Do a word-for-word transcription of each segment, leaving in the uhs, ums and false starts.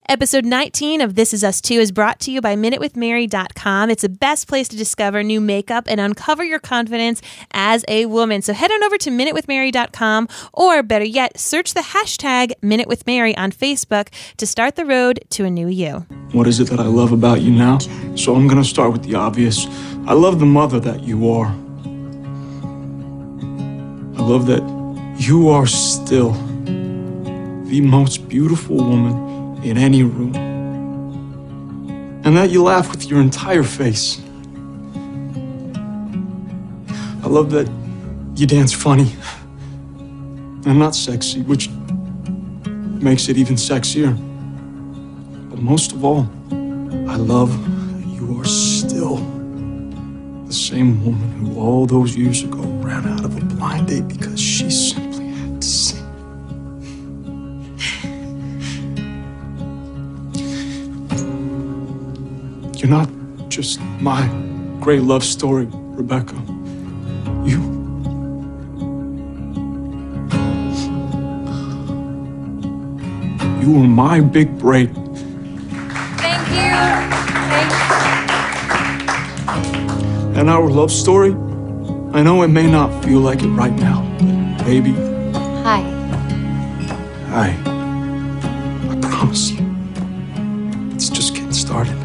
Episode nineteen of This Is Us two is brought to you by minute with mary dot com. It's the best place to discover new makeup and uncover your confidence as a woman. So head on over to minute with mary dot com, or better yet, search the hashtag MinuteWithMary on Facebook to start the road to a new you. What is it that I love about you now? So I'm going to start with the obvious. I love the mother that you are. I love that you are still the most beautiful woman in any room. And that you laugh with your entire face. I love that you dance funny and not sexy, which makes it even sexier. But most of all, I love that you are still the same woman who all those years ago ran out of a blind date because she simply had to sing. You're not just my great love story, Rebecca. You... You were my big break. Thank you. Thank you. And our love story, I know it may not feel like it right now, but baby... Hi. Hi. I promise you, it's just getting started.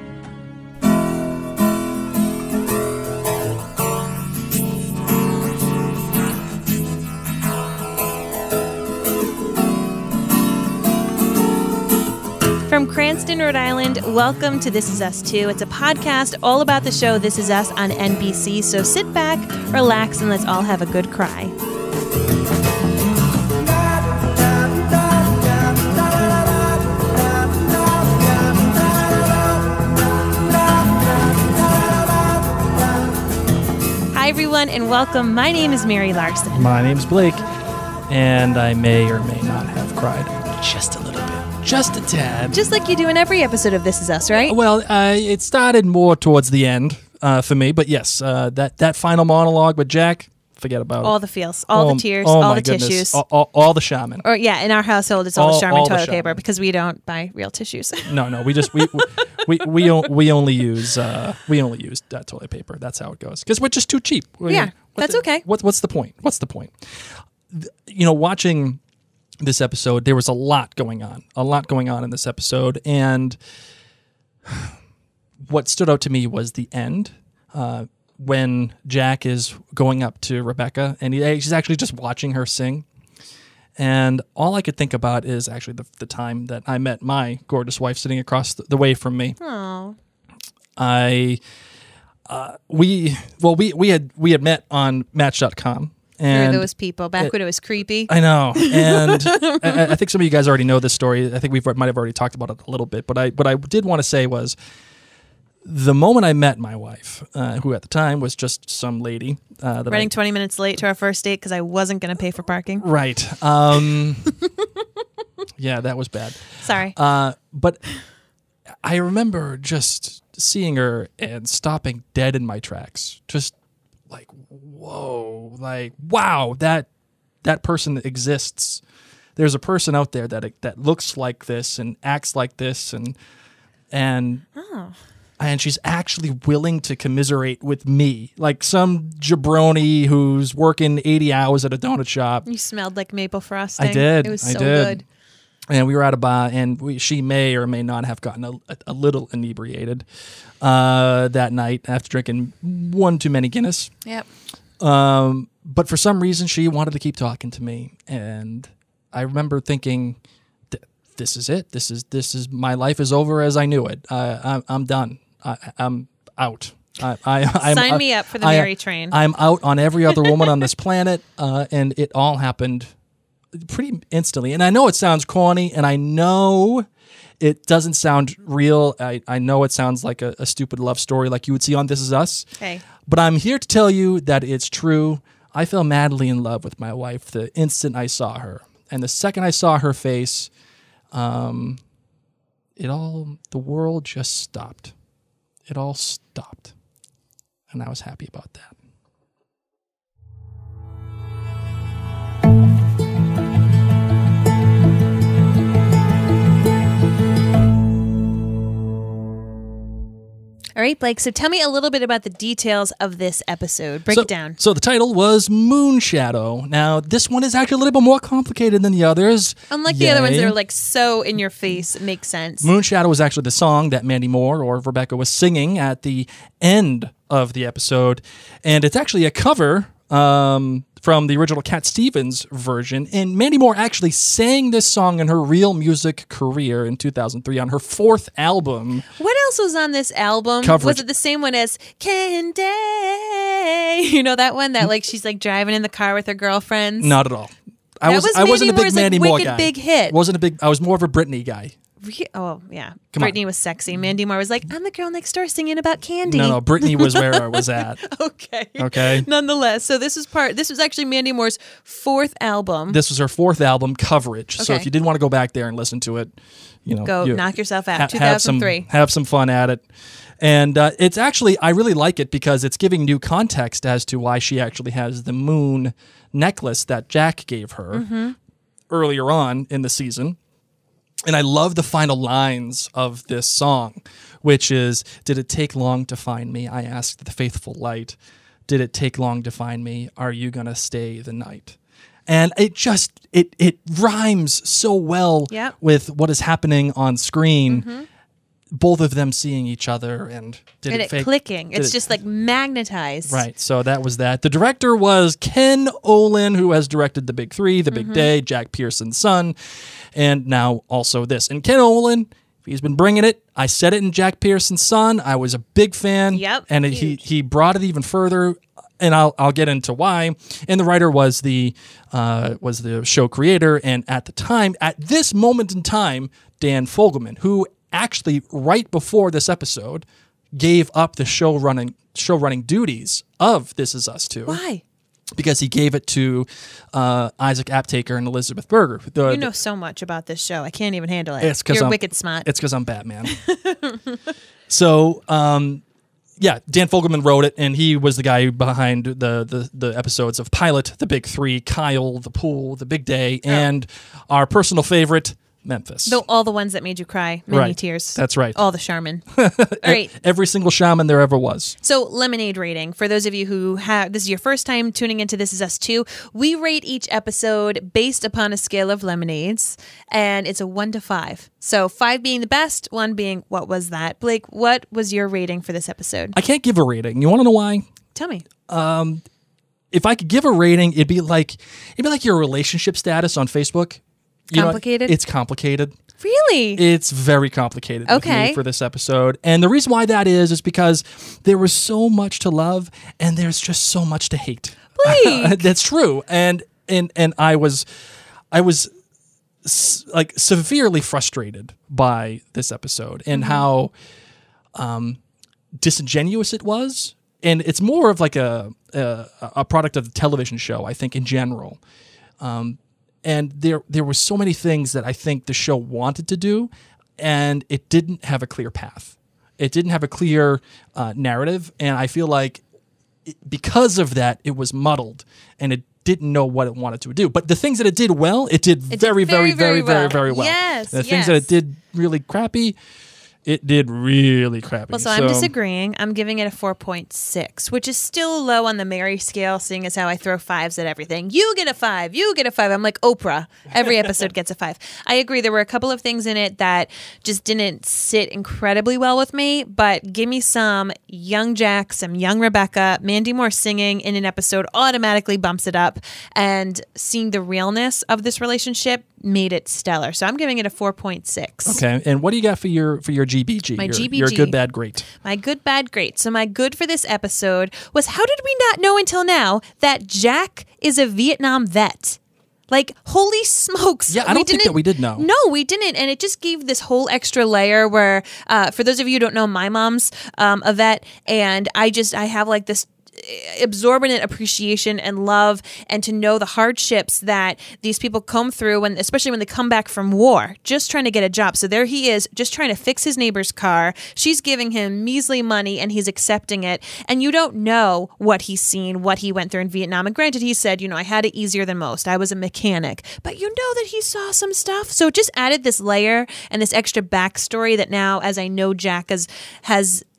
From Cranston, Rhode Island, welcome to This Is Us two. It's a podcast all about the show This Is Us on N B C, so sit back, relax, and let's all have a good cry. Hi, everyone, and welcome. My name is Mary Larson. My name's Blake, and I may or may not have cried just a little bit. Just a tad. Just like you do in every episode of This Is Us, right? Well, uh, it started more towards the end uh, for me, but yes, uh, that, that final monologue with Jack, forget about all it. the feels, all oh, the tears, oh all the goodness. tissues. All, all, all the shaman. Or yeah, in our household, it's all, All- the Charmin all the toilet Charmin. paper because we don't buy real tissues. No, no, we just we we we, we, we only use uh, we only use uh, toilet paper. That's how it goes because we're just too cheap. We- Yeah, what that's the- okay. What, what's the point? What's the point? Th- You know, watching this episode, there was a lot going on, a lot going on in this episode, and what stood out to me was the end uh, when Jack is going up to Rebecca, and he, he's actually just watching her sing. And all I could think about is actually the, the time that I met my gorgeous wife sitting across the, the way from me. Oh, I, uh, we, well, we, we had we had met on Match dot com. there And were those people back it- when it was creepy. I know, and I, I think some of you guys already know this story. I think we might have already talked about it a little bit, but I what I did want to say was the moment I met my wife, uh, who at the time was just some lady uh, that Running I, twenty minutes late to our first date because I wasn't going to pay for parking. right, um, yeah, that was bad. Sorry. Uh, but I remember just seeing her and stopping dead in my tracks, just like, whoa, like, wow, that that person exists. There's a person out there that that looks like this and acts like this, and and oh. and she's actually willing to commiserate with me, like some jabroni who's working eighty hours at a donut shop. You smelled like maple frosting. I did. It was I so did. good. And we were at a bar, and we, she may or may not have gotten a, a little inebriated uh, that night after drinking one too many Guinness. Yep. Um, but for some reason, she wanted to keep talking to me, and I remember thinking, "This is it. This is this is my life is over as I knew it. Uh, I'm, I'm done. I, I'm out. I, I, I'm, Sign I, me up for the I- Mary train. I'm out on every other woman on this planet, uh, and it all happened pretty instantly. And I know it sounds corny, and I know it doesn't sound real. I, I know it sounds like a, a stupid love story like you would see on This Is Us. Hey. But I'm here to tell you that it's true. I fell madly in love with my wife the instant I saw her. And the second I saw her face, um, it all, the world just stopped. It all stopped. And I was happy about that. right, Blake. So tell me a little bit about the details of this episode. Break so, it down. So the title was Moonshadow. Now, this one is actually a little bit more complicated than the others. Unlike Yay. the other ones that are like so in your face, it makes sense. Moonshadow was actually the song that Mandy Moore or Rebecca was singing at the end of the episode. And it's actually a cover um, from the original Cat Stevens version. And Mandy Moore actually sang this song in her real music career in two thousand three on her fourth album. What else was on this album? Coverage. Was it the same one as Candy? You know that one that like she's like driving in the car with her girlfriends? Not at all. I That was, was I wasn't a Mandy big Moore's, like, Mandy Moore wicked guy. big hit. Wasn't a big. I was more of a Britney guy. Re- Oh, yeah. Come on. Britney was sexy. Mandy Moore was like, I'm the girl next door singing about candy. No, no, Britney was where I was at. Okay. Okay. Nonetheless, so this was part, this was actually Mandy Moore's fourth album. This was her fourth album, Coverage. So Okay. if you did want to go back there and listen to it, you know, Go you knock yourself out. ha- have some two thousand three. have some fun at it. And uh, it's actually, I really like it because it's giving new context as to why she actually has the moon necklace that Jack gave her Mm-hmm. earlier on in the season. And I love the final lines of this song, which is, did it take long to find me? I asked the faithful light. Did it take long to find me? Are you going to stay the night? And it just, it it rhymes so well Yep. with what is happening on screen. Both of them seeing each other and did And it it fake? clicking. did It's it- just like magnetized. Right, so that was that. The director was Ken Olin, who has directed The Big Three, The Mm-hmm. Big Day, Jack Pearson's son, and now also this. And Ken Olin, he's been bringing it. I said it in Jack Pearson's son. I was a big fan. Yep, And he huge. he brought it even further, and I'll I'll get into why. And the writer was the uh, was the show creator, and at the time, at this moment in time, Dan Fogelman, who actually right before this episode gave up the show running show running duties of This Is Us Two. Why? Because he gave it to uh, Isaac Aptaker and Elizabeth Berger. The- You know so much about this show. I can't even handle it. It's 'cause You're I'm- wicked smart. It's because I'm Batman. So, um, yeah, Dan Fogelman wrote it, and he was the guy behind the, the the episodes of Pilot, The Big Three, Kyle, The Pool, The Big Day, and our personal favorite, Memphis. Though all the ones that made you cry, many Right. tears. That's right. All the Charmin. All right. Every single shaman there ever was. So, Lemonade rating. For those of you who have, this is your first time tuning into This Is Us Two, we rate each episode based upon a scale of lemonades, and it's a one to five. So, five being the best, one being, what was that? Blake, what was your rating for this episode? I can't give a rating. You want to know why? Tell me. If I could give a rating, it'd be like it'd be like your relationship status on Facebook. You know, Complicated? it's complicated. Really? It's very complicated with Okay. me for this episode. And the reason why that is, is because there was so much to love and there's just so much to hate. Blake. That's true. And and and I was I was s- like severely frustrated by this episode and how um, disingenuous it was. And it's more of like a, a a product of the television show, I think, in general. Um, and there there were so many things that I think the show wanted to do, and it didn't have a clear path. It didn't have a clear uh, narrative, and I feel like it, because of that, it was muddled, and it didn't know what it wanted to do. But the things that it did well, it did It did very, very, very, very, very very, very well. well. Yes, The things that yes. it did really crappy, it did really crappy. Well, so, I'm disagreeing. I'm giving it a four point six, which is still low on the Mary scale, seeing as how I throw fives at everything. You get a five. You get a five. I'm like Oprah. Every episode gets a five. I agree. There were a couple of things in it that just didn't sit incredibly well with me, but give me some young Jack, some young Rebecca, Mandy Moore singing in an episode automatically bumps it up, and seeing the realness of this relationship made it stellar. So I'm giving it a four point six. Okay, and what do you got for your for your G B G? My your, G B G. Your good, bad, great. My good, bad, great. So my good for this episode was, how did we not know until now that Jack is a Vietnam vet? Like, holy smokes. Yeah, I don't think that didn't- we did know. No, we didn't. And it just gave this whole extra layer where, uh, for those of you who don't know, my mom's um, a vet, and I just, I have like this absorbent appreciation and love, and to know the hardships that these people come through, when especially when they come back from war, just trying to get a job. So there he is, just trying to fix his neighbor's car. She's giving him measly money and he's accepting it, and you don't know what he's seen, what he went through in Vietnam. And granted, he said, you know, I had it easier than most, I was a mechanic, but you know that he saw some stuff. So it just added this layer and this extra backstory that now, as I know Jack has has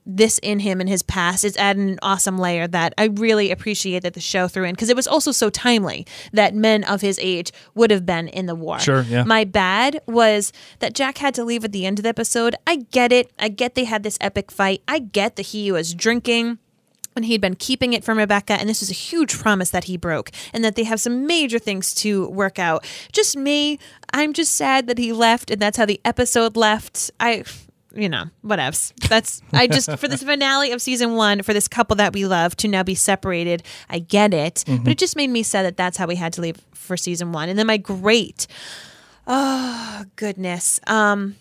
this in him in his past is adding an awesome layer that I really appreciate that the show threw in, because it was also so timely that men of his age would have been in the war. Sure, yeah. My bad was that Jack had to leave at the end of the episode. I get it. I get they had this epic fight. I get that he was drinking and he'd been keeping it from Rebecca, and this was a huge promise that he broke, and that they have some major things to work out. Just me, I'm just sad that he left, and that's how the episode left. I... You know, whatevs. That's, I just, for this finale of season one, for this couple that we love to now be separated, I get it. Mm-hmm. But it just made me sad that that's how we had to leave for season one. And then my great, oh, goodness. Um,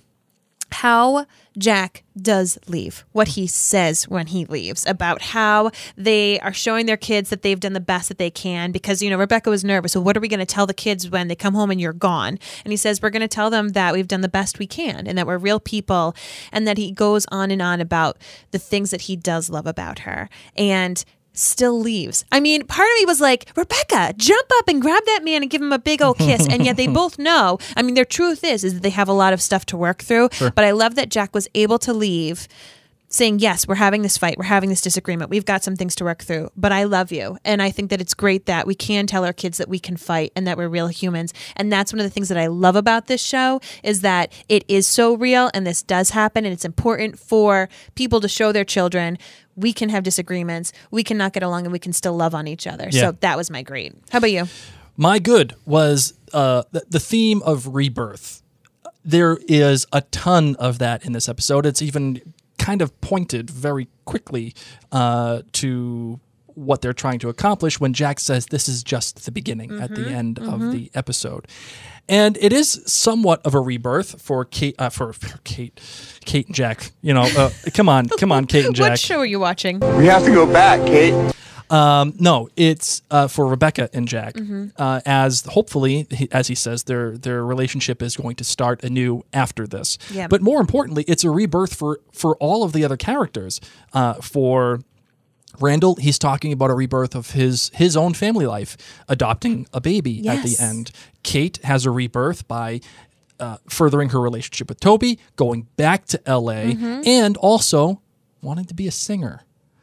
how Jack does leave, what he says when he leaves, about how they are showing their kids that they've done the best that they can, because, you know, Rebecca was nervous. So what are we going to tell the kids when they come home and you're gone? And he says, we're going to tell them that we've done the best we can and that we're real people, and that he goes on and on about the things that he does love about her. And still leaves. I mean, part of me was like, Rebecca, jump up and grab that man and give him a big old kiss. And yet they both know. I mean, their truth is, is that they have a lot of stuff to work through. Sure. But I love that Jack was able to leave saying, yes, we're having this fight. We're having this disagreement. We've got some things to work through, but I love you. And I think that it's great that we can tell our kids that we can fight and that we're real humans. And that's one of the things that I love about this show, is that it is so real and this does happen. And it's important for people to show their children we can have disagreements, we can not get along, and we can still love on each other. Yeah. So that was my great. How about you? My good was uh, the, the theme of rebirth. There is a ton of that in this episode. It's even kind of pointed very quickly uh, to what they're trying to accomplish when Jack says this is just the beginning mm-hmm, at the end mm-hmm. of the episode. And it is somewhat of a rebirth for Kate, uh, for, for Kate, Kate and Jack. You know, uh, come on, come on, Kate and Jack. What show are you watching? We have to go back, Kate. Um, no, it's uh, for Rebecca and Jack, mm-hmm. uh, as hopefully, he, as he says, their their relationship is going to start anew after this. Yeah. But more importantly, it's a rebirth for for all of the other characters. Uh, for Randall, he's talking about a rebirth of his his own family life, adopting a baby yes. at the end. Kate has a rebirth by uh, furthering her relationship with Toby, going back to L A, mm-hmm. and also wanting to be a singer.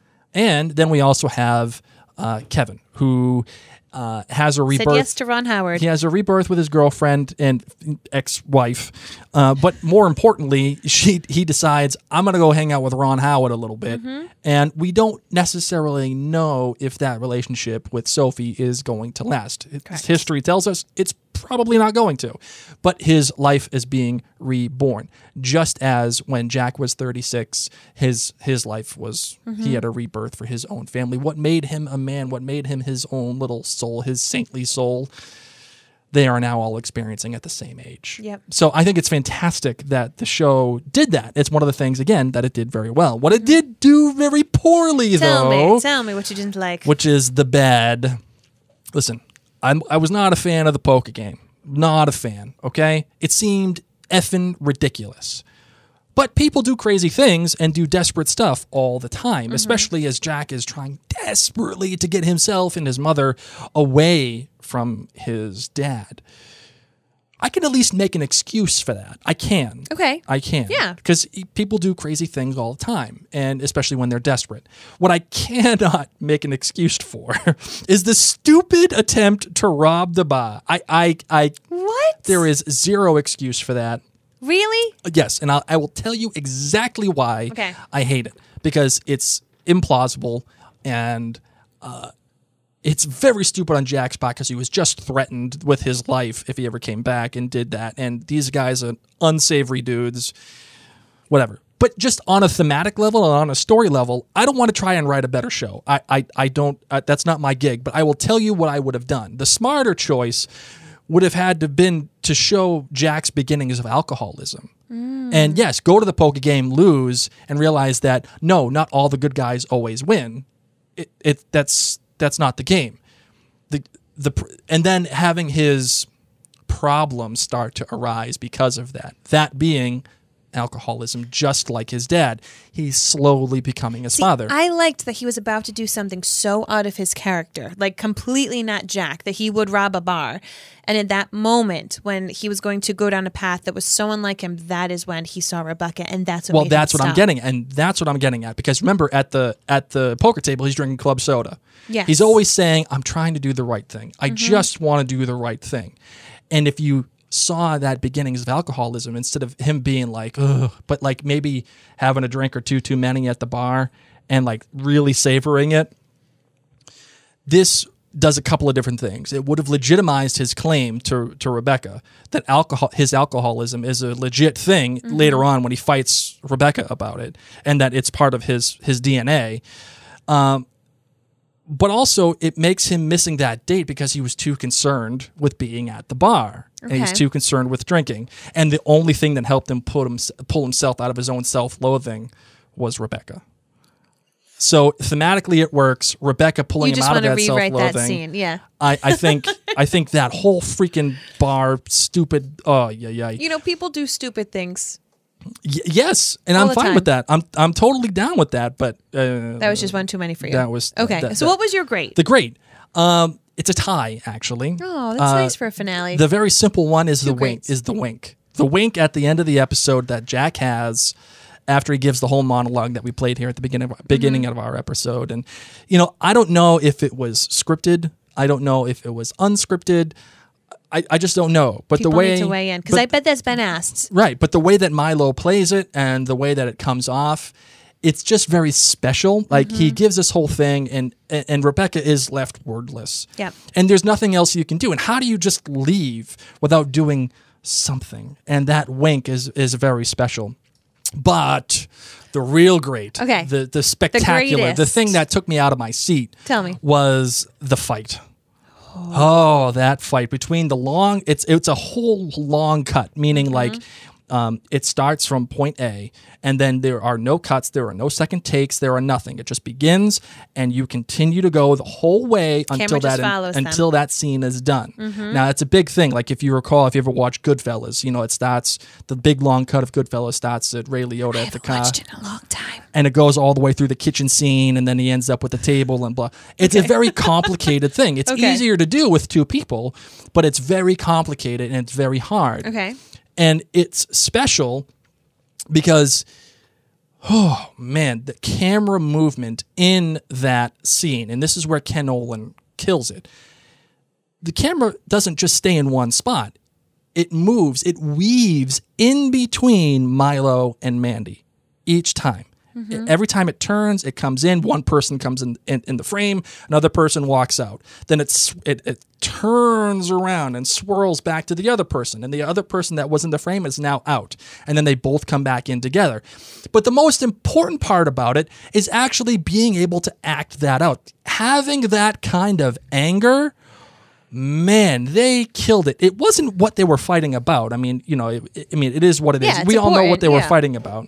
And then we also have uh, Kevin, who uh, has a rebirth. Said yes to Ron Howard. He has a rebirth with his girlfriend and ex-wife. Uh, but more importantly, she he decides, I'm going to go hang out with Ron Howard a little bit. Mm-hmm. And we don't necessarily know if that relationship with Sophie is going to last. Correct. History tells us it's probably not going to. But his life is being reborn. Just as when Jack was thirty-six, his his life was, mm-hmm. he had a rebirth for his own family. What made him a man, what made him his own little soul, his saintly soul, they are now all experiencing at the same age. Yep. So I think it's fantastic that the show did that. It's one of the things, again, that it did very well. What it did do very poorly, tell though. Me, tell me what you didn't like. Which is the bad. Listen, I'm, I was not a fan of the poker game. Not a fan, okay? It seemed effing ridiculous. But people do crazy things and do desperate stuff all the time, mm-hmm. especially as Jack is trying desperately to get himself and his mother away from his dad. I can at least make an excuse for that. I can. Okay. I can. Yeah. Because people do crazy things all the time, and especially when they're desperate. What I cannot make an excuse for is the stupid attempt to rob the bar. I, I, I. What? There is zero excuse for that. Really? Yes, and I'll, I will tell you exactly why okay. I hate it. Because it's implausible, and uh, it's very stupid on Jack's part because he was just threatened with his life if he ever came back and did that. And these guys are unsavory dudes, whatever. But just on a thematic level and on a story level, I don't want to try and write a better show. I, I, I don't, uh, that's not my gig, but I will tell you what I would have done. The smarter choice would have had to been to show Jack's beginnings of alcoholism. Mm. And yes, go to the poker game, lose, and realize that, no, not all the good guys always win. It, it that's that's not the game. The the and then having his problems start to arise because of that. That being alcoholism, just like his dad. He's slowly becoming his See, father. I liked that he was about to do something so out of his character, like completely not Jack, that he would rob a bar. And in that moment, when he was going to go down a path that was so unlike him, that is when he saw Rebecca, and that's what well, made that's him what I'm stop. getting, and that's what I'm getting at. Because remember, at the at the poker table, he's drinking club soda. Yes. He's always saying, "I'm trying to do the right thing. I Mm-hmm. just want to do the right thing." And if you saw that beginnings of alcoholism, instead of him being like, ugh, but like maybe having a drink or two too many at the bar and like really savoring it, this does a couple of different things. It would have legitimized his claim to to Rebecca that alcohol, his alcoholism is a legit thing Mm-hmm. later on when he fights Rebecca about it, and that it's part of his his D N A. Um, but also, it makes him missing that date because he was too concerned with being at the bar. And he's Okay. too concerned with drinking. And the only thing that helped him put him pull himself out of his own self-loathing was Rebecca. So thematically, it works. Rebecca pulling You him just out of want to that rewrite self-loathing. that scene, yeah. I, I think I think that whole freaking bar, stupid. Oh yeah, yeah. You know, people do stupid things. Y- yes, and All I'm the fine time. with that. I'm I'm totally down with that. But uh, That was just one too many for you. That was okay. that- so that- what was your grade? the grade. Um, it's a tie actually. Oh, that's Uh, nice for a finale. The very simple one is the wink. grades. Is the wink. The wink at the end of the episode that Jack has after he gives the whole monologue that we played here at the beginning of, beginning Mm-hmm. of our episode. And you know, I don't know if it was scripted. I don't know if it was unscripted. I, I just don't know. But People the way need to weigh in because but- I bet that's been asked. Right, but the way that Milo plays it and the way that it comes off, it's just very special. Like Mm-hmm. he gives this whole thing, and and Rebecca is left wordless. Yep. And there's nothing else you can do. And how do you just leave without doing something? And that wink is is very special. But the real great, Okay. the the spectacular, the, greatest. thing that took me out of my seat, Tell me. was the fight. Oh, that fight between the long, it's it's a whole long cut, meaning Mm-hmm. like um, it starts from point A, and then there are no cuts, there are no second takes, there are nothing. It just begins, and you continue to go the whole way until just that follows them. until that scene is done. Mm-hmm. Now, it's a big thing. Like if you recall, if you ever watched Goodfellas, you know it starts the big long cut of Goodfellas starts at Ray Liotta I at the haven't car. watched it in a long time. And it goes all the way through the kitchen scene, and then he ends up with the table and blah. It's a very complicated thing. It's Okay. easier to do with two people, but it's very complicated and it's very hard. Okay. And it's special because, oh man, the camera movement in that scene, and this is where Ken Olin kills it. The camera doesn't just stay in one spot. It moves, it weaves in between Milo and Mandy each time. Every time it turns, it comes in. One person comes in, in, in the frame. Another person walks out. Then it's, it it turns around and swirls back to the other person. And the other person that was in the frame is now out. And then they both come back in together. But the most important part about it is actually being able to act that out. Having that kind of anger, man, they killed it. It wasn't what they were fighting about. I mean, you know, it, I mean, it is what it Yeah, is. it's We all know what important, they were yeah. fighting about.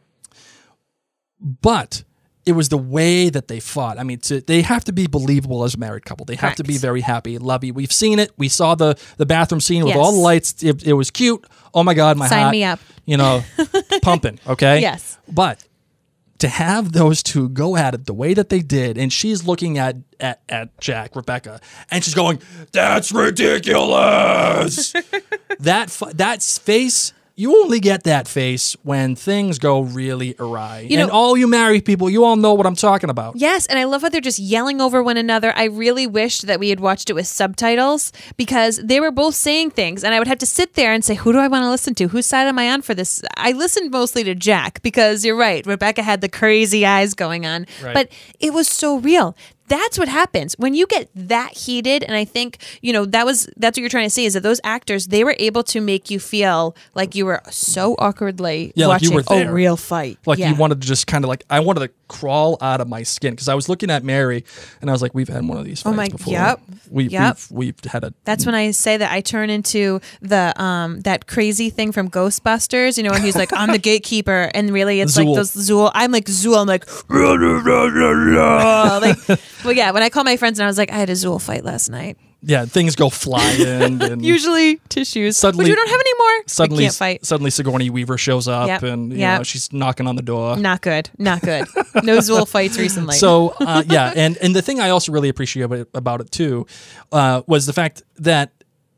But it was the way that they fought. I mean, to, they have to be believable as a married couple. They have to be Correct. very happy, lovey. We've seen it. We saw the the bathroom scene with Yes. all the lights. It, it was cute. Oh my God, my Sign heart, me up. You know, pumping. Okay. Yes. But to have those two go at it the way that they did, and she's looking at at, at Jack, Rebecca, and she's going, "That's ridiculous." that fu- that face. You only get that face when things go really awry. You know- and all you married people, you all know what I'm talking about. Yes, and I love how they're just yelling over one another. I really wished that we had watched it with subtitles because they were both saying things, and I would have to sit there and say, who do I want to listen to? Whose side am I on for this? I listened mostly to Jack because you're right. Rebecca had the crazy eyes going on, Right. but it was so real. That's what happens when you get that heated. And I think, you know, that was, that's what you're trying to say is that those actors, they were able to make you feel like you were so awkwardly Yeah, like you watching were there. a real fight. Like Yeah. you wanted to just kind of like, I wanted to crawl out of my skin because I was looking at Mary and I was like, we've had one of these fights Oh my- before. yep, We, yep. We've, we've had a. That's when I say that I turn into the um that crazy thing from Ghostbusters, you know, when he's like, I'm the gatekeeper, and really it's Zool. like those Zool. I'm like Zool. I'm like, like, well, yeah. When I call my friends and I was like, I had a Zool fight last night. Yeah, things go flying. And Usually tissues, suddenly, which we don't have anymore. Suddenly, we can't fight. Suddenly Sigourney Weaver shows up, Yep. and you Yep. know, she's knocking on the door. Not good. Not good. No Zool fights recently. So uh, yeah, and and the thing I also really appreciate about it, about it too uh, was the fact that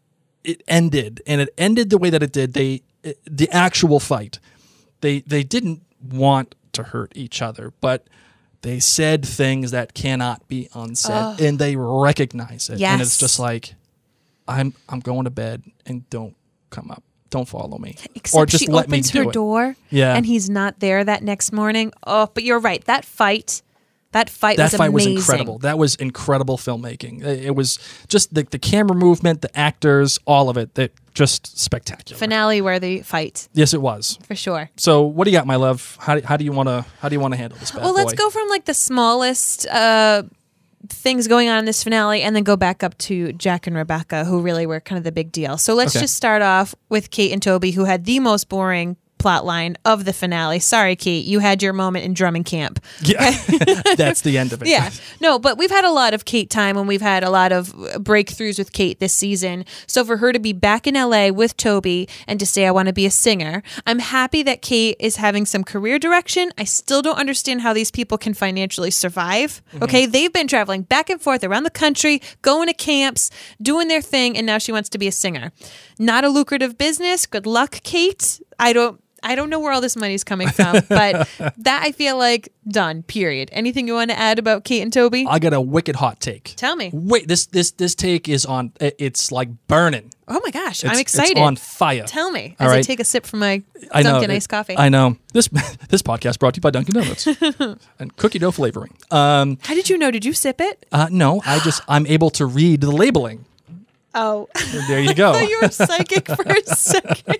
it ended, and it ended the way that it did. They it, the actual fight, they they didn't want to hurt each other, but they said things that cannot be unsaid, Oh. and they recognize it. And it's Yes. just like, I'm I'm going to bed, and don't come up. Don't follow me. Except or just she let me opens do her it. door, Yeah. and he's not there that next morning. Oh, but you're right. That fight, that fight That was fight amazing. was incredible. That was incredible filmmaking. It it was just the, the camera movement, the actors, all of it. That just spectacular. Finale worthy fight Yes, it was. for sure. So, what do you got, my love? How, how do you want to how do you want to handle this bad Well, let's boy? go from like the smallest uh, things going on in this finale, and then go back up to Jack and Rebecca, who really were kind of the big deal. So let's Okay. just start off with Kate and Toby, who had the most boring plot line of the finale. Sorry, Kate, you had your moment in drumming camp. Yeah, that's the end of it. Yeah. No, but we've had a lot of Kate time, and we've had a lot of breakthroughs with Kate this season. So for her to be back in L A with Toby and to say, I want to be a singer, I'm happy that Kate is having some career direction. I still don't understand how these people can financially survive. Mm-hmm. Okay. They've been traveling back and forth around the country, going to camps, doing their thing, and now she wants to be a singer. Not a lucrative business. Good luck, Kate. I don't. I don't know where all this money's coming from, but that I feel like done, period. Anything you want to add about Kate and Toby? I got a wicked hot take. Tell me. Wait, this this this take is on. It's like burning. Oh my gosh, It's, I'm excited. It's on fire. Tell me All as I right. take a sip from my I know, Dunkin' it- iced coffee. I know. This this podcast brought to you by Dunkin' Donuts and cookie dough flavoring. Um, How did you know? Did you sip it? uh, no, I just I'm able to read the labeling. Oh, There you go. you were psychic for a second.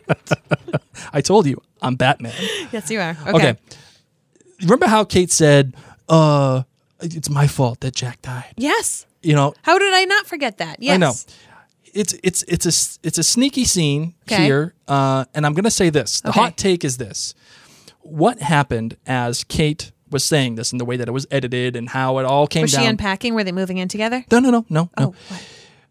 I told you I'm Batman. Yes, you are. Okay. Okay. Remember how Kate said, "Uh, it's my fault that Jack died." Yes. You know, How did I not forget that? Yes. I know. It's it's it's a it's a sneaky scene Okay. here, uh, and I'm going to say this. The Okay. hot take is this: what happened as Kate was saying this, and the way that it was edited, and how it all came Was down? she unpacking? Were they moving in together? no, no, no, no, Oh, no. what?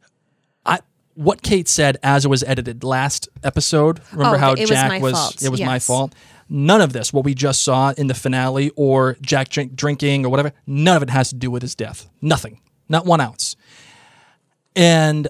I what Kate said as it was edited last episode. Remember Oh, how it was Jack my was? fault. It was my Yes. fault. None of this, what we just saw in the finale, or Jack drink, drinking or whatever, none of it has to do with his death. Nothing. Not one ounce. And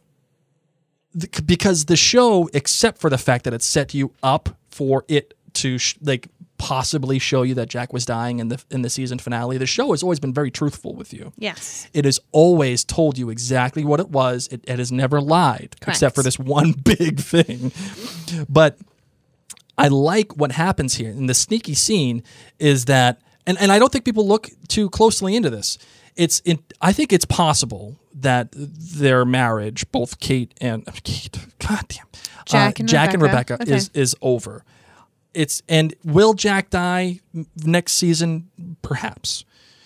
the, because the show, except for the fact that it set you up for it to sh- like possibly show you that Jack was dying in the in the season finale, the show has always been very truthful with you. Yes. It has always told you exactly what it was. It, it has never lied, Correct. except for this one big thing. But I like what happens here. And the sneaky scene is that, and, and I don't think people look too closely into this. It's in, I think it's possible that their marriage, both Kate and Kate, goddamn, Jack and Jack and Rebecca. Rebecca, Okay. is is over. It's and will Jack die next season? Perhaps.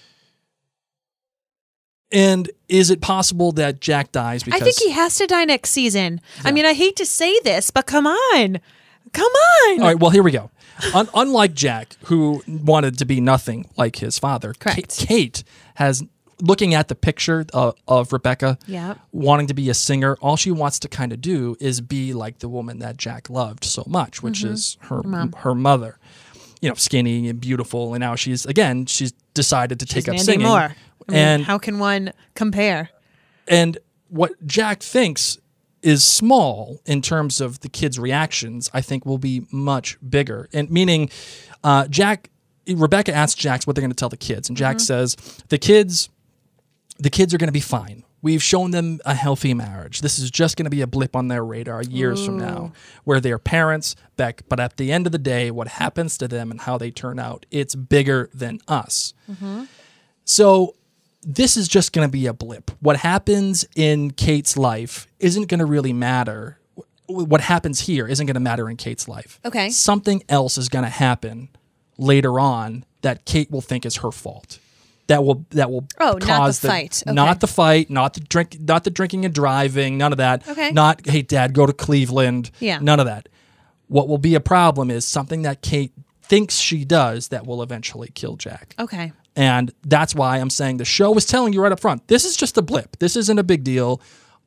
And is it possible that Jack dies because I think he has to die next season. I mean, I hate to say this, but come on. Come on. All right, well, here we go. Un- unlike Jack, who wanted to be nothing like his father, Correct. Kate, Kate has, looking at the picture of, of Rebecca, Yep. wanting to be a singer, all she wants to kind of do is be like the woman that Jack loved so much, which Mm-hmm. is her her mother. You know, skinny and beautiful, and now she's, again, she's decided to take up Mandy singing. Moore. I mean, And how can one compare? And what Jack thinks is small in terms of the kids' reactions, I think will be much bigger. And meaning, uh, Jack, Rebecca asks Jack what they're going to tell the kids, and Jack Mm-hmm. says the kids, the kids are going to be fine. We've shown them a healthy marriage. This is just going to be a blip on their radar years from now, where they're parents back. But at the end of the day, what happens to them and how they turn out, it's bigger than us. Mm-hmm. So this is just going to be a blip. What happens in Kate's life isn't going to really matter. What happens here isn't going to matter in Kate's life. Okay. Something else is going to happen later on that Kate will think is her fault. That will that will Oh, not the cause fight. Okay. not the fight, not the drink, not the drinking and driving, none of that. Okay. Not, hey, Dad, go to Cleveland. Yeah. None of that. What will be a problem is something that Kate thinks she does that will eventually kill Jack. Okay. And that's why I'm saying the show is telling you right up front, this is just a blip. This isn't a big deal.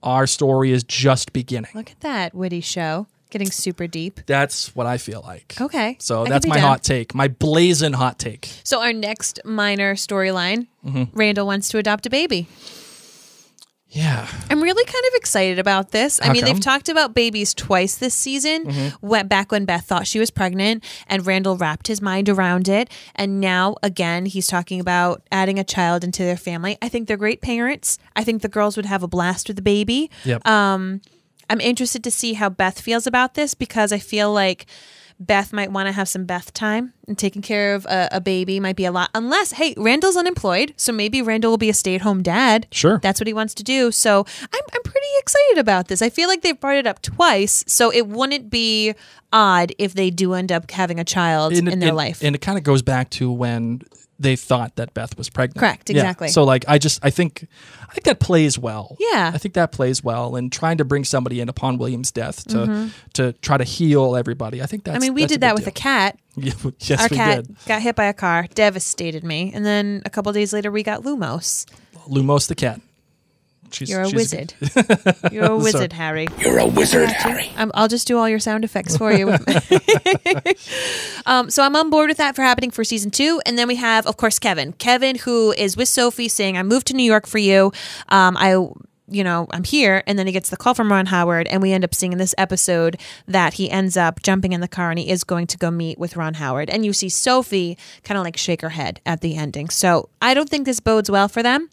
our story is just beginning. Look at that witty show. Getting super deep. That's what I feel like. Okay. So I that's can be my down. hot take, my blazing hot take. So our next minor storyline, Mm-hmm. Randall wants to adopt a baby. Yeah. I'm really kind of excited about this. I How mean, come? they've talked about babies twice this season. Mm-hmm. Went back when Beth thought she was pregnant, and Randall wrapped his mind around it. And now, again, he's talking about adding a child into their family. I think they're great parents. I think the girls would have a blast with the baby. Yep. Um, I'm interested to see how Beth feels about this, because I feel like Beth might want to have some Beth time, and taking care of a, a baby might be a lot. Unless, hey, Randall's unemployed, so maybe Randall will be a stay-at-home dad. Sure. That's what he wants to do. So I'm, I'm pretty excited about this. I feel like they've brought it up twice, so it wouldn't be odd if they do end up having a child And in it- their and- life. And it kind of goes back to when they thought that Beth was pregnant. Correct, Yeah. exactly. So like I just I think I think that plays well. Yeah. I think that plays well, and trying to bring somebody in upon William's death to to try to heal everybody. I think that's Mm-hmm. I mean, we that's did a that big with a deal. cat. Yeah, yes, Our we cat did. got hit by a car, devastated me. And then a couple days later, we got Lumos. Lumos the cat. She's, You're a she's wizard. You're a wizard, Harry. You're a wizard, Harry. I'm, I'll just do all your sound effects for you. um, so I'm on board with that for happening for season two. And then we have, of course, Kevin. Kevin, who is with Sophie saying, I moved to New York for you. Um, I, you know, I'm here. And then he gets the call from Ron Howard. And we end up seeing in this episode that he ends up jumping in the car and he is going to go meet with Ron Howard. And you see Sophie kind of like shake her head at the ending. So I don't think this bodes well for them.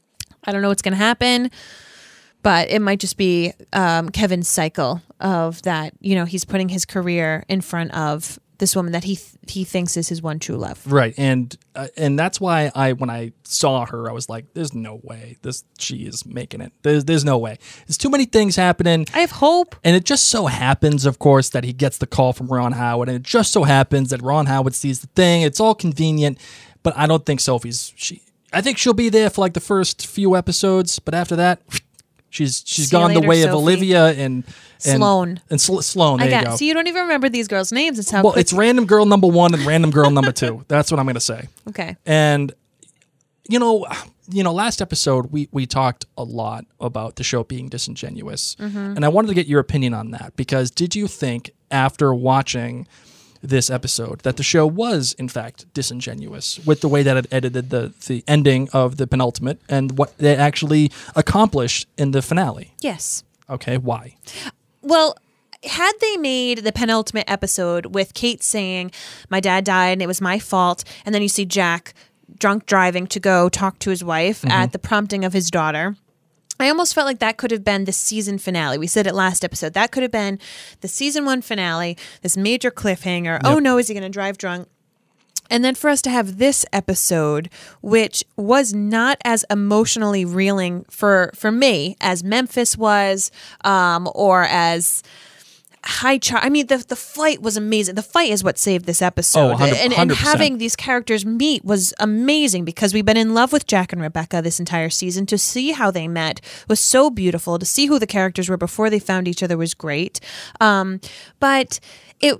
I don't know what's going to happen. But it might just be um, Kevin's cycle of that, you know, he's putting his career in front of this woman that he th- he thinks is his one true love. Right, and uh, and that's why I when I saw her, I was like, "There's no way this she is making it. There's there's no way. There's too many things happening." I have hope. And it just so happens, of course, that he gets the call from Ron Howard, and it just so happens that Ron Howard sees the thing. It's all convenient, but I don't think Sophie's she. I think she'll be there for like the first few episodes, but after that. She's she's See you gone the later, way of Sophie. Olivia and, and Sloane. and Sl- Sloane. There I you got. go. So you don't even remember these girls' names. It's how Well, quick. it's random girl number one and random girl number two. That's what I'm going to say. Okay. And you know, you know, last episode we we talked a lot about the show being disingenuous, Mm-hmm. and I wanted to get your opinion on that because did you think after watching this episode that the show was in fact disingenuous with the way that it edited the the ending of the penultimate and what they actually accomplished in the finale? Yes. Okay, why? Well, had they made the penultimate episode with Kate saying, my dad died and it was my fault, and then you see Jack drunk driving to go talk to his wife Mm-hmm. at the prompting of his daughter, I almost felt like that could have been the season finale. We said it last episode. That could have been the season one finale, this major cliffhanger. Oh no, is he going to drive drunk? And then for us to have this episode, which was not as emotionally reeling for, for me as Memphis was, um, or as High Char. I mean, the the fight was amazing. The fight is what saved this episode. Oh, one hundred- and, and one hundred percent. having these characters meet was amazing because we've been in love with Jack and Rebecca this entire season. To see how they met was so beautiful. To see who the characters were before they found each other was great. Um, but it...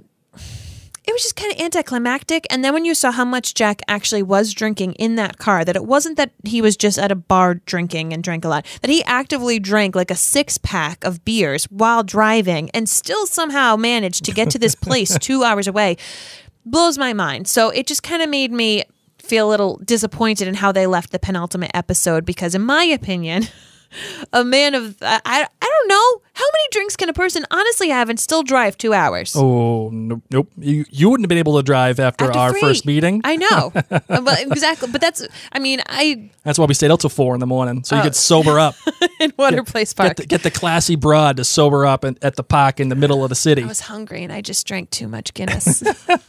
It was just kind of anticlimactic. And then when you saw how much Jack actually was drinking in that car, that it wasn't that he was just at a bar drinking and drank a lot, that he actively drank like a six pack of beers while driving and still somehow managed to get to this place two hours away, blows my mind. So it just kind of made me feel a little disappointed in how they left the penultimate episode, because in my opinion, a man of, I, I don't know, how many drinks can a person honestly have and still drive two hours? Oh, nope. nope. You, you wouldn't have been able to drive after, After our three. first meeting. I know. But exactly. But that's, I mean, I, That's why we stayed out till four in the morning, so you Oh. could sober up. in Water Place Park. Get the, get the classy broad to sober up in, at the park in the middle of the city. I was hungry and I just drank too much Guinness.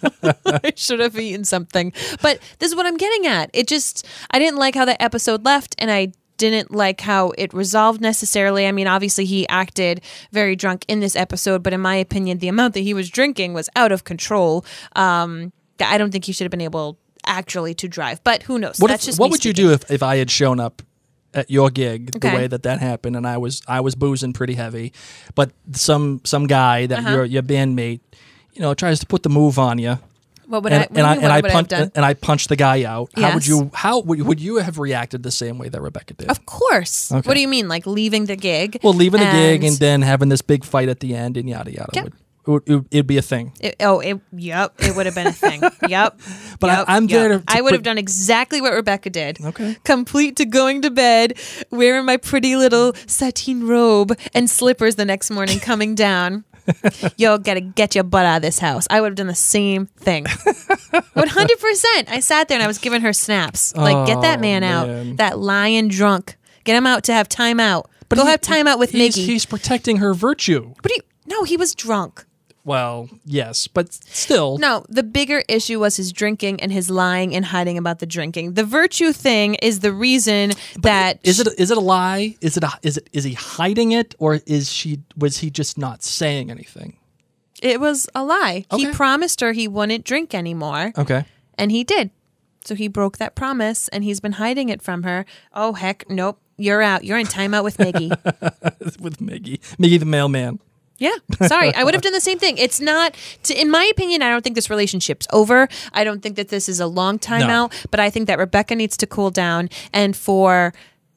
I should have eaten something. But this is what I'm getting at. It just, I didn't like how that episode left, and I didn't like how it resolved necessarily. I mean, obviously he acted very drunk in this episode, but in my opinion, the amount that he was drinking was out of control. Um, I don't think he should have been able actually to drive, but who knows? What, That's if, just what me would you speaking. do if, if I had shown up at your gig the Okay. way that that happened, and I was I was boozing pretty heavy, but some some guy that Uh-huh. your your bandmate, you know, tries to put the move on you, What would and, I? What and do you I mean, and what I would I have punched done? and I punched the guy out. How would Yes. you? How would, would you have reacted the same way that Rebecca did? Of course. Okay. What do you mean, like leaving the gig? Well, leaving the gig and- and then having this big fight at the end and yada yada. Yep. Would, it would, it would, it'd be a thing. It, oh, it, yep, it would have been a thing. Yep. But I- yep, I'm yep. there to- to I would have put- done exactly what Rebecca did. Okay. Complete to going to bed, wearing my pretty little sateen robe and slippers the next morning, coming down. Yo, gotta get your butt out of this house. I would have done the same thing. one hundred percent. I sat there and I was giving her snaps. Like, get that Oh, man out. man. That lying drunk. Get him out to have time out. But Go he- have time out with he's, Miggy. He's protecting her virtue. But he, no, he was drunk. Well, yes, but still. No, the bigger issue was his drinking and his lying and hiding about the drinking. The virtue thing is the reason that Is it is it a lie? Is it a, is it is he hiding it, or is she was he just not saying anything? it was a lie. He Okay. promised her he wouldn't drink anymore, Okay. and he did. So he broke that promise, and he's been hiding it from her. Oh heck, nope, you're out. You're in timeout with Miggy. With Miggy, Miggy the mailman. Yeah, sorry. I would have done the same thing. It's not, to, in my opinion, I don't think this relationship's over. I don't think that this is a long time No. out, but I think that Rebecca needs to cool down and for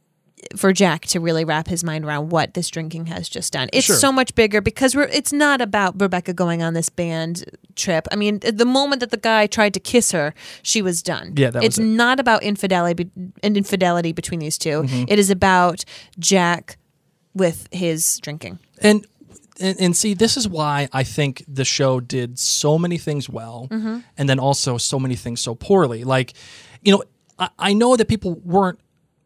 for Jack to really wrap his mind around what this drinking has just done. It's Sure. so much bigger because we're, it's not about Rebecca going on this band trip. I mean, the moment that the guy tried to kiss her, she was done. Yeah, that was It's it. not about infidelity and infidelity between these two. Mm-hmm. It is about Jack with his drinking. And, and and see, this is why I think the show did so many things well, Mm-hmm. and then also so many things so poorly. Like, you know, I, I know that people weren't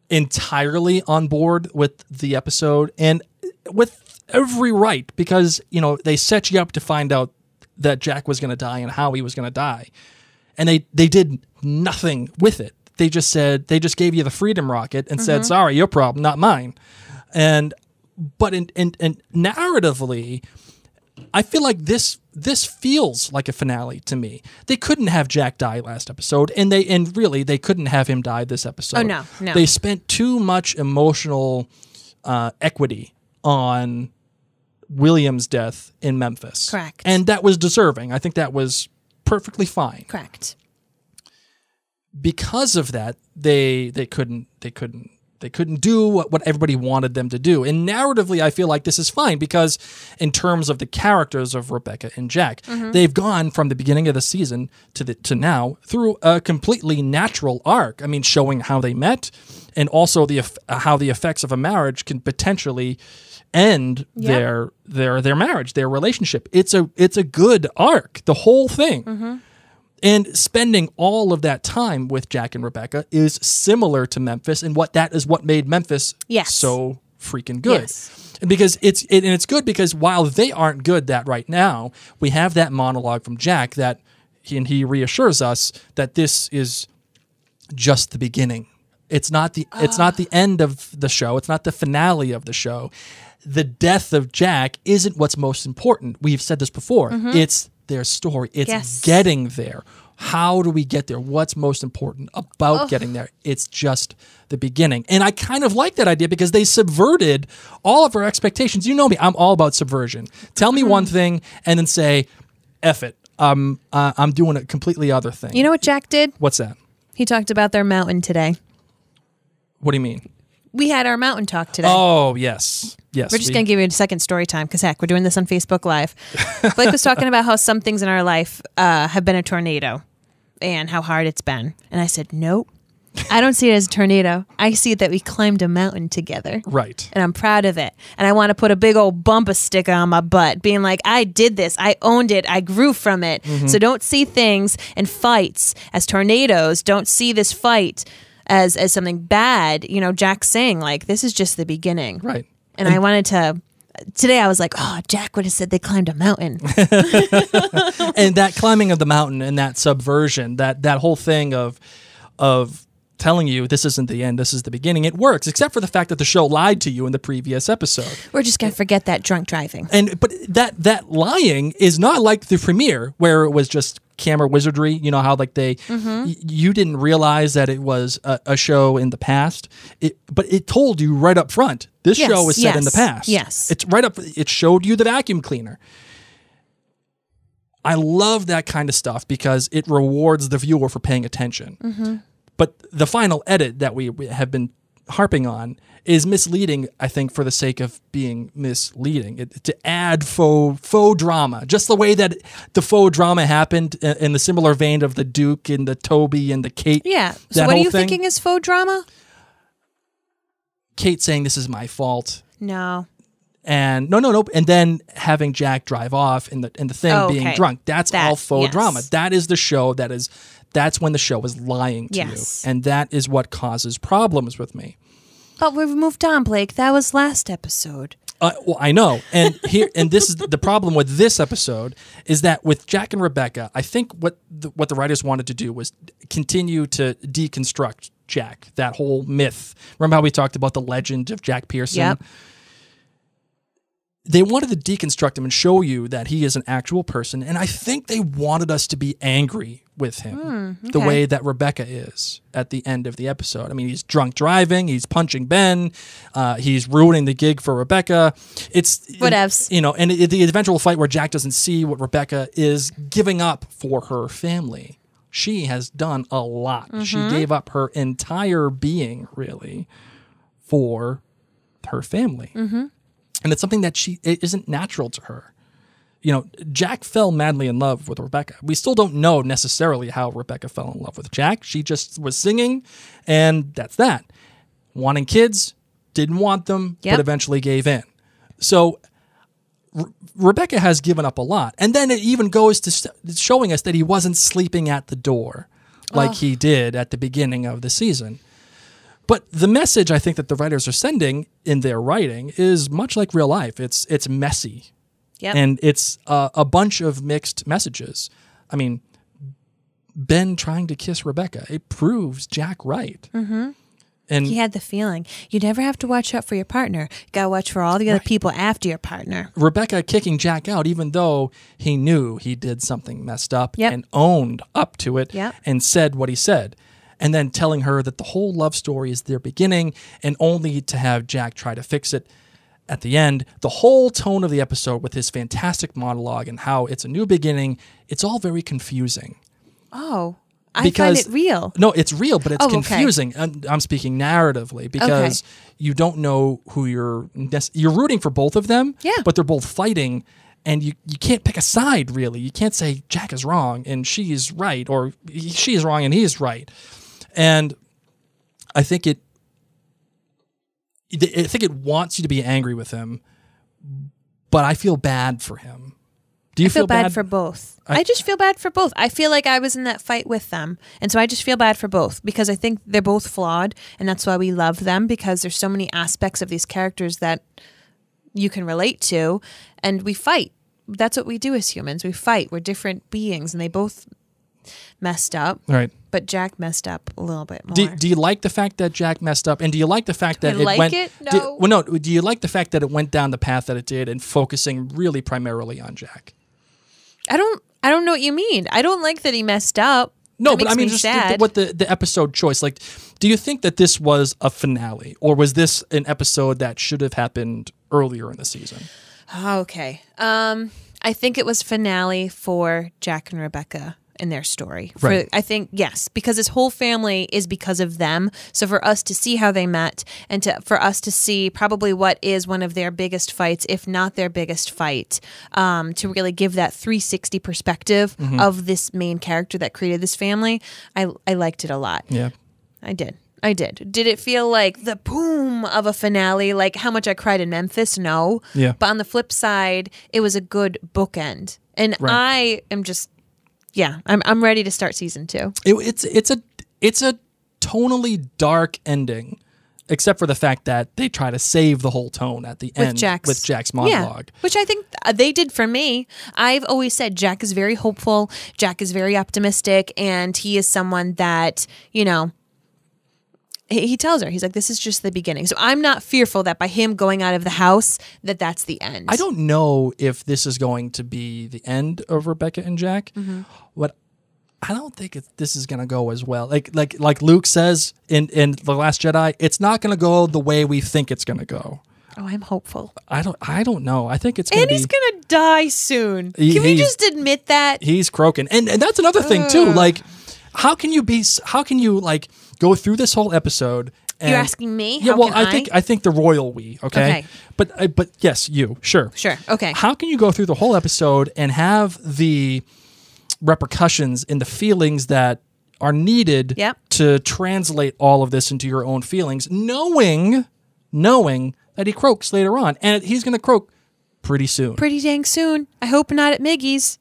entirely on board with the episode, and with every right, because you know they set you up to find out that Jack was going to die and how he was going to die, and they they did nothing with it. They just said they just gave you the freedom rocket and said, "Sorry, your problem, not mine," and. But in, in, in narratively, I feel like this this feels like a finale to me. They couldn't have Jack die last episode, and they and really they couldn't have him die this episode. Oh, no, no. They spent too much emotional uh, equity on William's death in Memphis. Correct. And that was deserving. I think that was perfectly fine. Correct. Because of that, they they couldn't they couldn't They couldn't do what, what everybody wanted them to do. And narratively, I feel like this is fine because in terms of the characters of Rebecca and Jack, Mm-hmm. they've gone from the beginning of the season to the, to now through a completely natural arc. I mean, showing how they met and also the eff- how the effects of a marriage can potentially end Yep. their their their marriage, their relationship. It's a it's a good arc, the whole thing. Mm-hmm. And spending all of that time with Jack and Rebecca is similar to Memphis, and what that is what made Memphis Yes. so freaking good. Yes. And because it's it, and it's good because while they aren't good that right now, we have that monologue from Jack that he, and he reassures us that this is just the beginning. It's not the it's not the end of the show. It's not the finale of the show. The death of Jack isn't what's most important. We've said this before. It's their story. It's Yes. getting there. How do we get there? What's most important about getting there? It's just the beginning. And I kind of like that idea because they subverted all of our expectations. You know me, I'm all about subversion. Tell me one thing and then say, F it. Um, uh, I'm doing a completely other thing. You know what Jack did? What's that? He talked about their mountain today. What do you mean? We had our mountain talk today. Oh, yes. Yes. We're just we- going to give you a second story time because, heck, we're doing this on Facebook Live. Blake was talking about how some things in our life uh, have been a tornado and how hard it's been. And I said, nope, I don't see it as a tornado. I see it that we climbed a mountain together. Right. And I'm proud of it. And I want to put a big old bumper sticker on my butt being like, I did this. I owned it. I grew from it. Mm-hmm. So don't see things and fights as tornadoes. Don't see this fight as as something bad. You know, Jack's saying, like, this is just the beginning. Right. And, I wanted to, today I was like, oh, Jack would have said they climbed a mountain. And that climbing of the mountain and that subversion, that that whole thing of of telling you this isn't the end, this is the beginning, it works, except for the fact that the show lied to you in the previous episode. We're just going to forget that drunk driving. And but that that lying is not like the premiere where it was just camera wizardry. You know how like they y- you didn't realize that it was a, a show in the past. It, but it told you right up front. This Yes, show is set in the yes, past. yes. It's right up. It showed you the vacuum cleaner. I love that kind of stuff because it rewards the viewer for paying attention. Mm-hmm. But the final edit that we we have been harping on is misleading, I think, for the sake of being misleading. It, to add faux faux drama, just the way that the faux drama happened in, in the similar vein of the Duke and the Toby and the Kate. Yeah. So that what are whole you thing. thinking is faux drama? Kate saying this is my fault. No. And no, no, no. And then having Jack drive off and the and the thing Oh, being okay. drunk. That's That, all faux yes. drama. That is the show that is, that's when the show is lying to Yes. you. And that is what causes problems with me. But we've moved on, Blake. That was last episode. Uh, well, I know. And here, and this is the problem with this episode is that with Jack and Rebecca, I think what the, what the writers wanted to do was continue to deconstruct Jack, that whole myth. Remember how we talked about the legend of Jack Pearson? Yep. They wanted to deconstruct him and show you that he is an actual person. And I think they wanted us to be angry with him Mm, the okay. way that Rebecca is at the end of the episode. I mean, he's drunk driving, he's punching Ben, uh, he's ruining the gig for Rebecca. It's Whatevs. You know, and it, the eventual fight where Jack doesn't see what Rebecca is giving up for her family. She has done a lot. Mm-hmm. She gave up her entire being, really, for her family. Mm-hmm. And it's something that she it isn't natural to her. You know, Jack fell madly in love with Rebecca. We still don't know necessarily how Rebecca fell in love with Jack. She just was singing, and that's that. Wanting kids, didn't want them, Yep. but eventually gave in. So Re- Rebecca has given up a lot. And then it even goes to st- showing us that he wasn't sleeping at the door like Oh. he did at the beginning of the season. But the message I think that the writers are sending in their writing is much like real life. It's it's messy. Yep. And it's uh, a bunch of mixed messages. I mean, Ben trying to kiss Rebecca, it proves Jack right. Mm-hmm. And He had the feeling. You never have to watch out for your partner. You got to watch for all the other Right. people after your partner. Rebecca kicking Jack out, even though he knew he did something messed up Yep. and owned up to it Yep. and said what he said. And then telling her that the whole love story is their beginning and only to have Jack try to fix it at the end. The whole tone of the episode with his fantastic monologue and how it's a new beginning, it's all very confusing. Oh, I Because- find it real. No, it's real, but it's Oh, okay. confusing. I'm, I'm speaking narratively because you don't know who you're. nec- You're rooting for both of them, Yeah. but they're both fighting, and you, you can't pick a side really. You can't say Jack is wrong and she is right, or he- she is wrong and he is right. And I think it. I think it wants you to be angry with him, but I feel bad for him. Do you I feel, bad, for both. I- I, just feel bad for both. I feel like I was in that fight with them. And so I just feel bad for both because I think they're both flawed. And that's why we love them, because there's so many aspects of these characters that you can relate to. And we fight. That's what we do as humans. We fight. We're different beings. And they both messed up. Right. But Jack messed up a little bit more. Do, do you like the fact that Jack messed up, and do you like the fact Do that I it like went? it? do- No. well, no. Do you like the fact that it went down the path that it did, and focusing really primarily on Jack? I don't I don't know what you mean. I don't like that he messed up. No, That but I makes mean, me just the, the, sad. what the the episode choice. Like, do you think that this was a finale, or was this an episode that should have happened earlier in the season? Okay. Um, I think it was finale for Jack and Rebecca in their story. For, Right. I think, yes, because his whole family is because of them. So for us to see how they met and to for us to see probably what is one of their biggest fights, if not their biggest fight, um, to really give that three sixty perspective Mm-hmm. of this main character that created this family, I, I liked it a lot. Yeah. I did. I did. Did it feel like the boom of a finale, like how much I cried in Memphis? No. Yeah. But on the flip side, it was a good bookend. And Right. I am just, yeah, I'm I'm ready to start season two. It, it's it's a it's a tonally dark ending, except for the fact that they try to save the whole tone at the With end Jack's, with Jack's monologue. Yeah, which I think uh, they did for me. I've always said Jack is very hopeful. Jack is very optimistic. And he is someone that, you know, he he tells her, he's like, this is just the beginning. So I'm not fearful that by him going out of the house, that that's the end. I don't know if this is going to be the end of Rebecca and Jack. Mm-hmm. What I don't think it, this is going to go as well. Like like like Luke says in in The Last Jedi, it's not going to go the way we think it's going to go. Oh, I'm hopeful. I don't. I don't know. I think it's gonna And be. he's gonna die soon. He- Can we he's- just admit that? He's croaking, and and that's another thing too. Like, how can you be? How can you like go through this whole episode? And, You're asking me? Yeah. How well, can I think I think the royal we. Okay. Okay. But uh, but yes, you sure. Sure. Okay. How can you go through the whole episode and have the repercussions and the feelings that are needed Yep. to translate all of this into your own feelings, knowing knowing that he croaks later on, and he's going to croak pretty soon. Pretty dang soon. I hope not at Miggy's.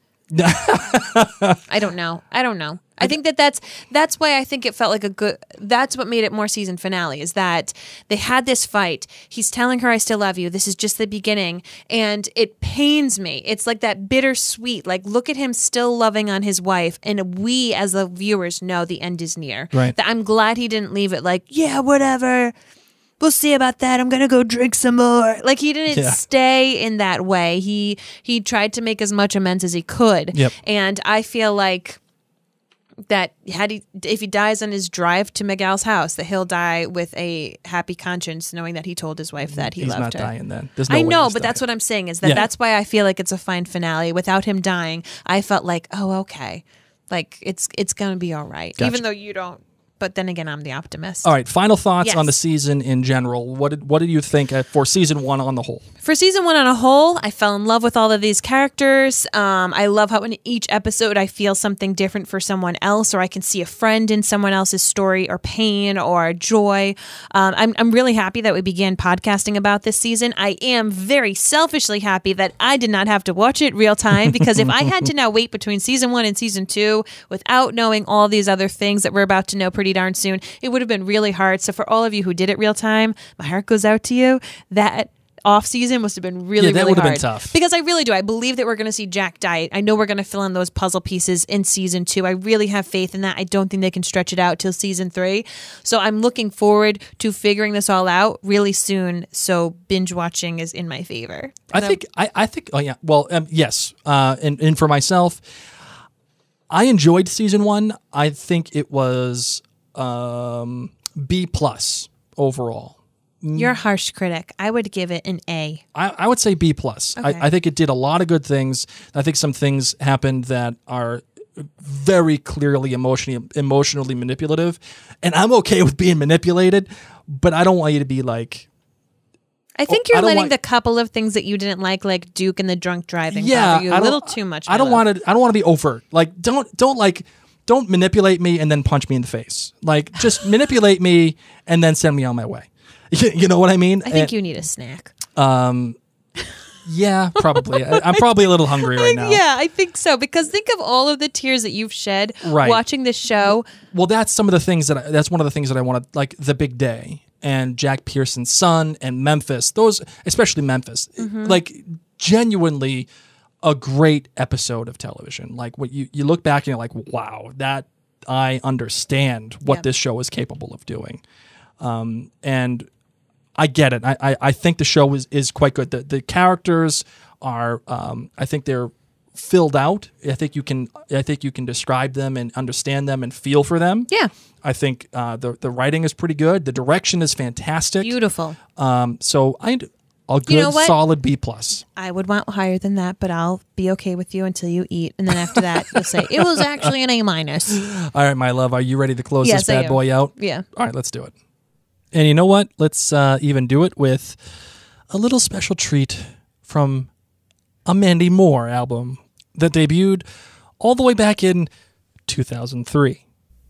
I don't know. I don't know. I think that that's that's why I think it felt like a good. That's what made it more season finale. Is that they had this fight. He's telling her, "I still love you." This is just the beginning, and it pains me. It's like that bittersweet. Like, look at him still loving on his wife, and we as the viewers know the end is near. Right. That I'm glad he didn't leave it like, yeah, whatever. We'll see about that. I'm gonna go drink some more. Like, he didn't Yeah. stay in that way. He he tried to make as much amends as he could. Yep. And I feel like that had he if he dies on his drive to Miguel's house, that he'll die with a happy conscience, knowing that he told his wife that he he's loved not her. dying then. There's no I way know, he's but that's dying. what I'm saying is that Yeah. that's why I feel like it's a fine finale. Without him dying, I felt like, oh, okay, like it's it's gonna be all right, Gotcha. even though you don't. But then again, I'm the optimist. All right, final thoughts Yes. on the season in general. What did what did you think uh, for season one on the whole? For season one on a whole, I fell in love with all of these characters. Um, I love how in each episode I feel something different for someone else, or I can see a friend in someone else's story, or pain, or joy. Um, I'm, I'm really happy that we began podcasting about this season. I am very selfishly happy that I did not have to watch it real time, because if I had to now wait between season one and season two without knowing all these other things that we're about to know pretty darn soon, it would have been really hard. So for all of you who did it real time, my heart goes out to you. That off season must have been really, Yeah, that really would have hard. been tough. Because I really do. I believe that we're going to see Jack die. I know we're going to fill in those puzzle pieces in season two. I really have faith in that. I don't think they can stretch it out till season three. So I'm looking forward to figuring this all out really soon. So binge watching is in my favor. I And I'm- think I, I think oh yeah well um, yes uh, and and for myself, I enjoyed season one. I think it was um, B plus overall. you're a harsh critic. I would give it an A. I, I would say B plus. Okay. I, I think it did a lot of good things. I think some things happened that are very clearly emotionally emotionally manipulative, and I'm okay with being manipulated, but I don't want you to be like. I think Oh, you're I don't letting want- the couple of things that you didn't like, like Duke and the drunk driving, Yeah, bother you I a don't- little too much. I my don't love. want to. I don't want to be overt. Like, don't don't like don't manipulate me and then punch me in the face. Like, just manipulate me and then send me on my way. You know what I mean? I think you need a snack. Um, yeah, probably. I, I'm probably a little hungry right now. Yeah, I think so. Because think of all of the tears that you've shed Right. watching this show. Well, that's some of the things that I, that's one of the things that I want to like. The Big Day and Jack Pearson's son and Memphis. Those, especially Memphis, Mm-hmm. like genuinely a great episode of television. Like what you you look back and you're like, wow, that I understand what Yep. this show is capable of doing. Um, and I get it. I, I, I think the show is, is quite good. The the characters are um, I think they're filled out. I think you can I think you can describe them and understand them and feel for them. Yeah, I think uh, the the writing is pretty good. The direction is fantastic. beautiful. Um, so I a good know what? solid B plus. I would want higher than that, but I'll be okay with you until you eat, and then after that, you'll say it was actually an A minus. All right, my love, are you ready to close Yes, this I bad am. boy out? Yeah. All right, let's do it. And you know what? Let's uh, even do it with a little special treat from a Mandy Moore album that debuted all the way back in two thousand three.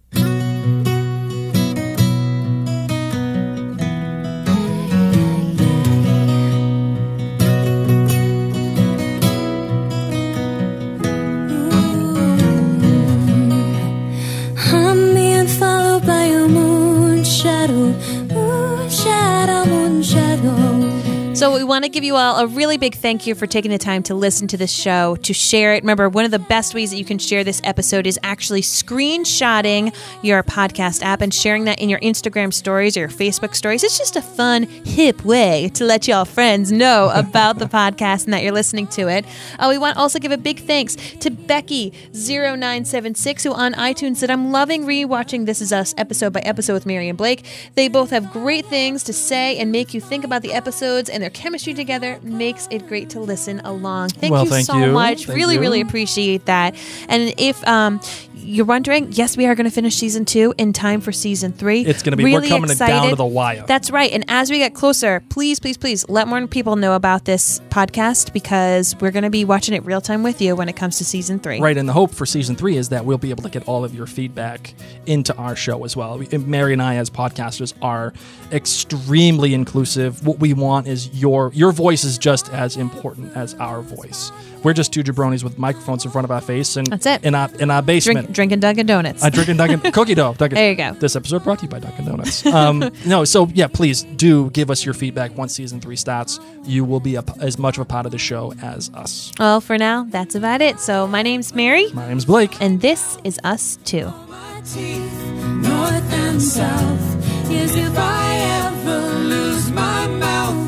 I'm being followed by a moonshadow, moonshadow, moonshadow. So we want to give you all a really big thank you for taking the time to listen to this show, to share it. Remember, one of the best ways that you can share this episode is actually screenshotting your podcast app and sharing that in your Instagram stories or your Facebook stories. It's just a fun, hip way to let y'all friends know about the podcast and that you're listening to it. Uh, we want to also give a big thanks to Becky zero nine seven six, who on iTunes said, I'm loving rewatching This Is Us episode by episode with Mary and Blake. They both have great things to say and make you think about the episodes, and they're their chemistry together makes it great to listen along. Thank Well, you thank so you. much. Thank really, you. really appreciate that. And if um, you're wondering, yes, we are going to finish season two in time for season three. It's going to be, really we're coming excited. down to the wire. That's right. And as we get closer, please, please, please let more people know about this podcast because we're going to be watching it real time with you when it comes to season three. Right, and the hope for season three is that we'll be able to get all of your feedback into our show as well. We, Mary and I, as podcasters, are extremely inclusive. What we want is your your voice is just as important as our voice. We're just two jabronis with microphones in front of our face, and That's it. in our in our basement. Drink, drinking Dunkin' Donuts. I drink a Dunkin' cookie dough. Dunkin'. There you go. This episode brought to you by Dunkin' Donuts. Um, no, so yeah, please do give us your feedback once season three starts. You will be a, as much of a part of the show as us. Well, for now, that's about it. So my name's Mary, My name's Blake. and this is Us Too. My teeth, north and south, is if I ever lose my mouth.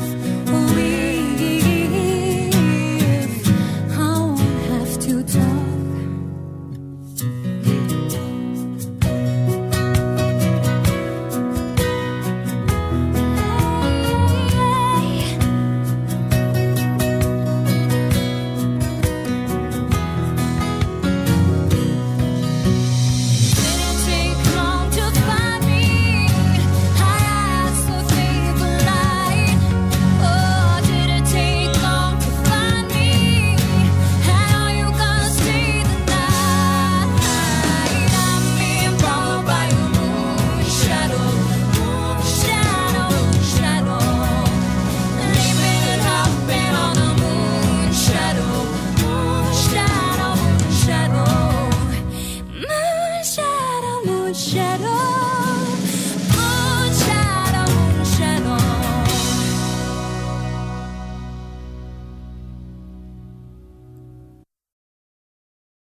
If I won't have to talk. Didn't take long to find me. I asked so polite. Oh, didn't take long to find me. And all you gotta stay the night. I'm being followed by a moonshadow, moonshadow, moonshadow. Leaping and hopping on a moonshadow, moonshadow, moonshadow. Moonshadow, moonshadow.